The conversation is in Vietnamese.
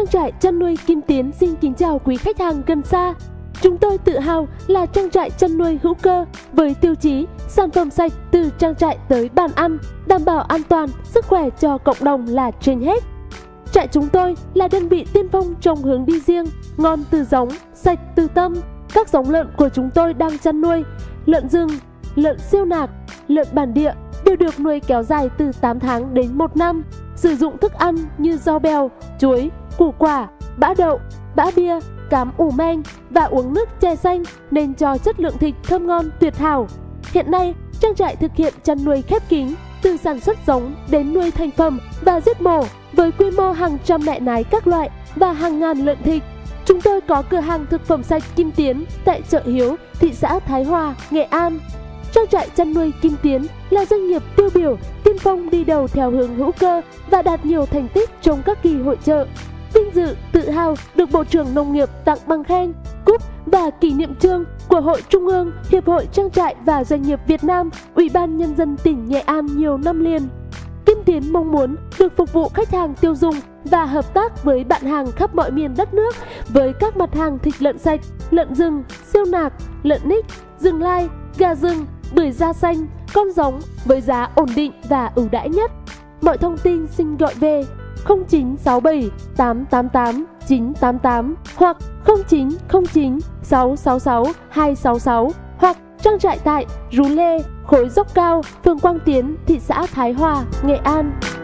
trại chăn nuôi Kim Tiến xin kính chào quý khách hàng gần xa. Chúng tôi tự hào là trang trại chăn nuôi hữu cơ với tiêu chí sản phẩm sạch từ trang trại tới bàn ăn, đảm bảo an toàn, sức khỏe cho cộng đồng là trên hết. Trại chúng tôi là đơn vị tiên phong trong hướng đi riêng, ngon từ giống, sạch từ tâm. Các giống lợn của chúng tôi đang chăn nuôi, lợn rừng, lợn siêu nạc, lợn bản địa đều được nuôi kéo dài từ 8 tháng đến 1 năm. Sử dụng thức ăn như rau bèo, chuối, củ quả, bã đậu, bã bia, cám ủ men và uống nước chè xanh nên cho chất lượng thịt thơm ngon tuyệt hảo. Hiện nay, trang trại thực hiện chăn nuôi khép kín từ sản xuất giống đến nuôi thành phẩm và giết mổ với quy mô hàng trăm mẹ nái các loại và hàng ngàn lợn thịt. Chúng tôi có cửa hàng thực phẩm sạch Kim Tiến tại chợ Hiếu, thị xã Thái Hòa, Nghệ An. Trang trại chăn nuôi Kim Tiến là doanh nghiệp tiêu biểu, tiên phong đi đầu theo hướng hữu cơ và đạt nhiều thành tích trong các kỳ hội chợ. Vinh dự, tự hào được Bộ trưởng Nông nghiệp tặng bằng khen, cúp và kỷ niệm chương của Hội Trung ương, Hiệp hội Trang trại và Doanh nghiệp Việt Nam, Ủy ban Nhân dân tỉnh Nghệ An nhiều năm liền. Kim Tiến mong muốn được phục vụ khách hàng tiêu dùng và hợp tác với bạn hàng khắp mọi miền đất nước với các mặt hàng thịt lợn sạch, lợn rừng, siêu nạc, lợn nick, rừng lai, gà rừng, bưởi da xanh, con giống với giá ổn định và ưu đãi nhất. Mọi thông tin xin gọi về 0967 888 988 hoặc 0909 666 266 hoặc trang trại tại Rú Lê, Khối Dốc Cao, phường Quang Tiến, thị xã Thái Hòa, Nghệ An.